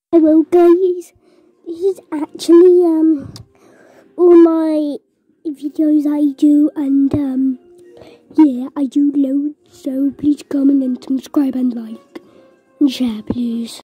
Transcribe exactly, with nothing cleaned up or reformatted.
Hello guys, this is actually um all my videos I do, and um yeah, I do loads, so please comment and subscribe and like and share please.